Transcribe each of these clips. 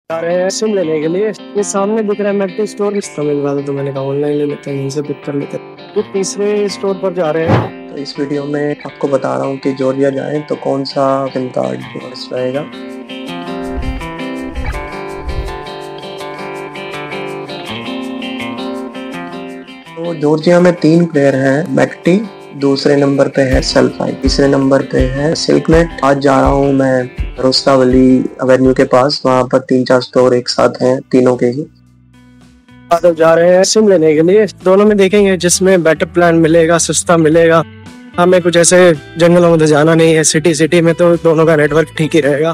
जा रहे हैं सिम लेने के लिए। ये सामने दिख रहा है मैक्टी स्टोर, इसका मिल रहा था तो मैंने कहा ऑनलाइन ले लेते हैं, यहीं से पिक कर लेते हैं। तो तीसरे स्टोर पर जा रहे हैं। तो इस वीडियो में आपको बता रहा हूँ कि जॉर्जिया जाएं तो कौन सा सिम कार्ड बेस्ट रहेगा। तो जॉर्जिया में 3 प्लेयर हैं, मैक्टी, दूसरे नंबर पे है सेल्फाई, तीसरे नंबर पे है सिल्कनेट। आज जा रहा हूँ मैं रोस्तावली एवेन्यू के पास, वहाँ पर 3-4 स्टोर एक साथ हैं तीनों के ही। तो जा रहे हैं सिम लेने के लिए। दोनों में देखेंगे जिसमें बेटर प्लान मिलेगा, सस्ता मिलेगा। हमें कुछ ऐसे जंगलों में जाना नहीं है, सिटी में तो दोनों का नेटवर्क ठीक ही रहेगा।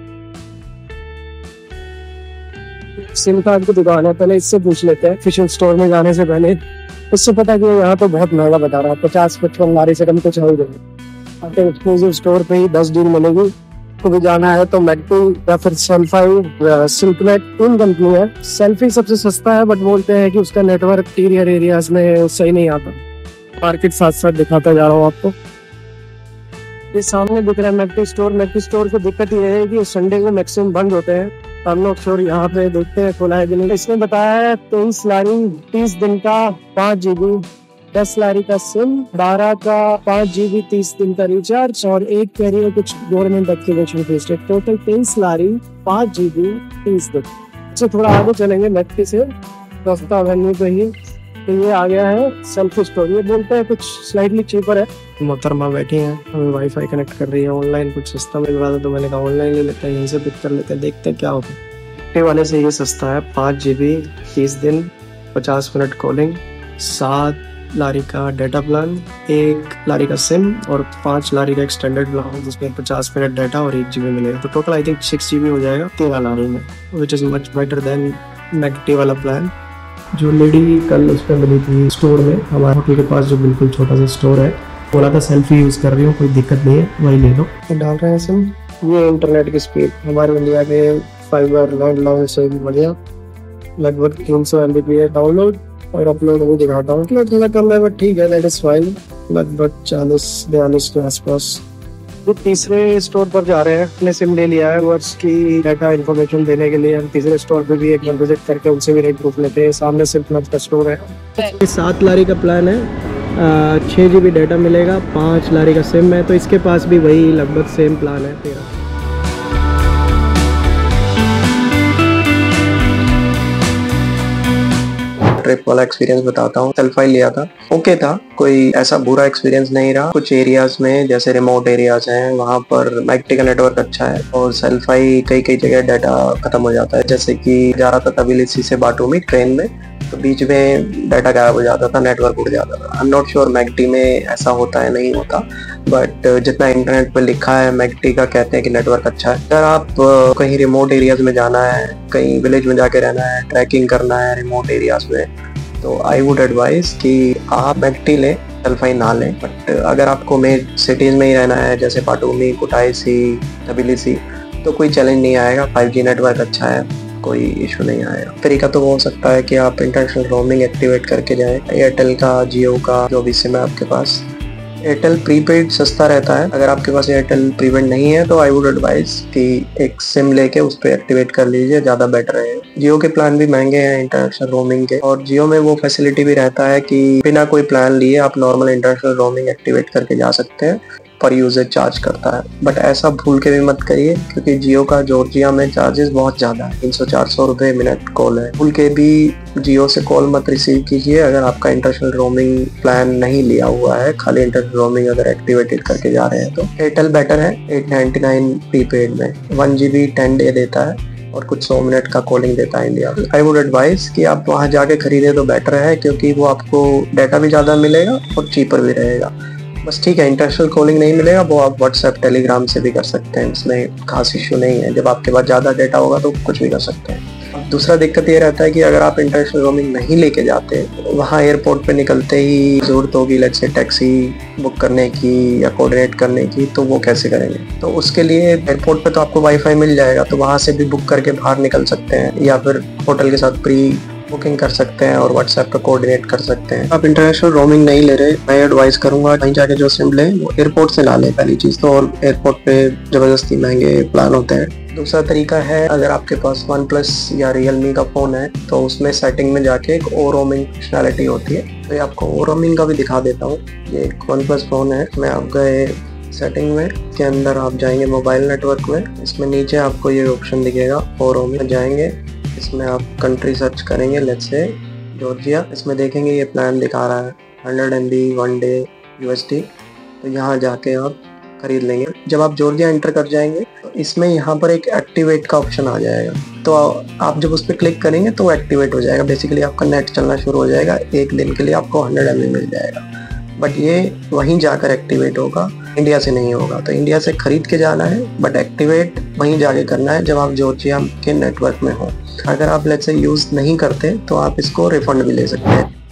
सिम कार्ड की दुकान है, पहले इससे पूछ लेते हैं ऑफिशियल स्टोर में जाने से पहले। उससे पता कि यहाँ तो बहुत महंगा बता रहा है, 50-55 लारी से कम कुछ है ही नहीं। एक्सक्लूसिव स्टोर पे ही 10 डील मिलेगी। तो भी जाना है तो मैक्टी या फिर सेल्फाई, सिल्कनेट, 3 कंपनी है। सेल्फी सबसे सस्ता है, बट बोलते हैं कि उसका नेटवर्क इंटीरियर एरियाज में सही नहीं आता। मार्केट साथ साथ दिखाता जा रहा हूँ आपको। ये सामने दिख रहा है मैक्टी स्टोर। मैक्टी स्टोर की दिक्कत ये है कि संडे को मैक्सिमम बंद होते हैं। हम लोग स्टोर यहाँ पे देखते हैं खुला है कि नहीं। इसमें बताया है 23 लारी 30 दिन का 5 GB, 10 लारी का सिम, 12 का 5 GB 30 दिन का रिचार्ज और एक कैरियर कुछ government activation fees. Total 23 lari 5 GB 30 दिन। इससे थोड़ा आगे चलेंगे मैक्टी से रास्ता एवेन्यू पे ही, तो ये आ गया है सेल्फी स्टोर। ये बोलते हैं कुछ स्लाइटली चीपर है। मोहतरमा बैठी हैं, हमें वाईफाई कनेक्ट कर रही है। ऑनलाइन कुछ सस्ता मिल रहा था तो मैंने कहा ऑनलाइन ले लेते हैं, यहीं से पिक कर लेते हैं, देखते हैं क्या होता है। मैक्टी वाले से ये सस्ता है, 5 GB 30 दिन 50 मिनट कॉलिंग, 7 लारी का डाटा प्लान, 1 लारी का सिम और 5 लारी का एक्सटेंडेड प्लान जिसमें 50 मिनट डाटा और 1 GB मिलेगा। तो टोटल आई थिंक 6 GB हो जाएगा 13 लारी में, which is much better than Magti वाला प्लान। जो लेडी कल उस पर मिली थी स्टोर में, हमारे होटल के पास जो बिल्कुल छोटा सा स्टोर है, बोला था सेल्फी यूज़ कर रही हूँ, कोई दिक्कत नहीं है, वही ले लो। डाल रहे हैं सिम। ये इंटरनेट की स्पीड हमारे इंडिया के फाइबर लैंडलाइन से भी बढ़िया, लगभग 300 MB डाउनलोड और अपलोड भी दिखाता हूँ। थोड़ा कम है बट ठीक है, दैट इज फाइन, लगभग 40-42 के आसपास। तो तीसरे स्टोर पर जा रहे हैं। अपने सिम ले लिया है वर्ष की डाटा इन्फॉर्मेशन देने के लिए। हम तीसरे स्टोर पे भी एक बार विजिट करके उनसे भी रेट पूछ लेते हैं। सामने SilkNet का स्टोर है। 7 लारी का प्लान है, 6 GB डाटा मिलेगा, 5 लारी का सिम है, तो इसके पास भी वही लगभग सेम प्लान है तेरा। ट्रिप वाला एक्सपीरियंस बताता हूँ। सेल्फाई लिया था, ओके था, कोई ऐसा बुरा एक्सपीरियंस नहीं रहा। कुछ एरियाज में जैसे रिमोट एरियाज हैं वहाँ पर मैक्टी का नेटवर्क अच्छा है और सेल्फाई कई जगह डाटा खत्म हो जाता है। जैसे कि जा रहा था तबिलिसी से बाटुमी ट्रेन में, तो बीच में डाटा गायब हो जाता था, नेटवर्क उड़ जाता था। I am not sure Magti में ऐसा होता है नहीं होता, बट जितना इंटरनेट पर लिखा है मैक्टी का कहते हैं कि नेटवर्क अच्छा है। अगर आप कहीं रिमोट एरियाज में जाना है, कहीं विलेज में जाके रहना है, ट्रैकिंग करना है रिमोट एरियाज में, तो आई वुड एडवाइस कि आप मैक्टी लें, सेल्फाई ना लें। बट अगर आपको मेन सिटीज़ में ही रहना है जैसे बाटुमी, कुटाईसी, तबिलिसी, तो कोई चैलेंज नहीं आएगा। 5G नेटवर्क अच्छा है, कोई इशू नहीं आएगा। तरीका तो हो सकता है कि आप इंटरनेशनल रोमिंग एक्टिवेट करके जाएं, एयरटेल का, जियो का, जो भी सिम है आपके पास। एयरटेल प्रीपेड सस्ता रहता है। अगर आपके पास एयरटेल प्रीपेड नहीं है तो आई वुड एडवाइस कि एक सिम लेके उस पर एक्टिवेट कर लीजिए, ज़्यादा बेटर है। जियो के प्लान भी महंगे हैं इंटरनेशनल रोमिंग के, और जियो में वो फैसिलिटी भी रहता है कि बिना कोई प्लान लिए आप नॉर्मल इंटरनेशनल रोमिंग एक्टिवेट करके जा सकते हैं, पर यूजेज चार्ज करता है। बट ऐसा भूल के भी मत करिए क्योंकि जियो का जॉर्जिया में चार्जेस बहुत ज़्यादा है, 300-400 रुपये मिनट कॉल है। भूल के भी जियो से कॉल मत रिसीव कीजिए अगर आपका इंटरनेशनल रोमिंग प्लान नहीं लिया हुआ है, खाली इंटरनेशनल रोमिंग अगर एक्टिवेटेड करके जा रहे हैं तो। एयरटेल बेटर है 899 प्रीपेड में, 1 GB 10 डे देता है और कुछ 100 मिनट का कॉलिंग देता है इंडिया। आई वुड एडवाइस कि आप वहाँ जाके खरीदे तो बेटर है क्योंकि वो आपको डाटा भी ज़्यादा मिलेगा और चीपर भी रहेगा। बस ठीक है, इंटरनेशनल कॉलिंग नहीं मिलेगा, वो आप व्हाट्सएप, टेलीग्राम से भी कर सकते हैं, इसमें खास इशू नहीं है। जब आपके पास ज़्यादा डाटा होगा तो कुछ भी कर सकते हैं। दूसरा दिक्कत ये रहता है कि अगर आप इंटरनेशनल रोमिंग नहीं लेके जाते, वहाँ एयरपोर्ट पे निकलते ही ज़रूरत होगी लेट्स से टैक्सी बुक करने की या कोऑर्डिनेट करने की, तो वो कैसे करेंगे? तो उसके लिए एयरपोर्ट पे तो आपको वाईफाई मिल जाएगा, तो वहाँ से भी बुक करके बाहर निकल सकते हैं या फिर होटल के साथ प्री बुकिंग कर सकते हैं और व्हाट्सएप पर कोऑर्डिनेट कर सकते हैं। आप इंटरनेशनल रोमिंग नहीं ले रहे, मैं एडवाइस करूंगा कहीं जाके जो सिम लें वो एयरपोर्ट से ना लें पहली चीज़ तो। और एयरपोर्ट पे ज़बरदस्ती महंगे प्लान होते हैं, दूसरा तरीका है, अगर आपके पास वन प्लस या रियलमी का फ़ोन है तो उसमें सेटिंग में जाके एक ओ रोमिंग फंक्शनैलिटी होती है, तो ये आपको ओ रोमिंग का भी दिखा देता हूँ। ये एक वन प्लस फ़ोन है, मैं आप गए सेटिंग में, के अंदर आप जाएंगे मोबाइल नेटवर्क में, इसमें नीचे आपको ये ऑप्शन दिखेगा ओ रोमिंग, जाएंगे इसमें आप कंट्री सर्च करेंगे, लेट्स से जॉर्जिया। इसमें देखेंगे ये प्लान दिखा रहा है 100 MB 1 डे USD, तो यहाँ जाके आप खरीद लेंगे। जब आप जॉर्जिया एंटर कर जाएंगे तो इसमें यहाँ पर एक एक्टिवेट का ऑप्शन आ जाएगा, तो आप जब उस पर क्लिक करेंगे तो वो एक्टिवेट हो जाएगा। बेसिकली आपका नेट चलना शुरू हो जाएगा, एक दिन के लिए आपको 100 MB मिल जाएगा, बट ये वहीं जाकर एक्टिवेट होगा, इंडिया से नहीं होगा। तो इंडिया से खरीद के जाना है, बट एक्टिवेट वहीं जाके करना है जब आप जॉर्जिया के नेटवर्क में हो। अगर आप लेट्स से यूज़ नहीं करते तो आप इसको रिफंड भी ले सकते हैं।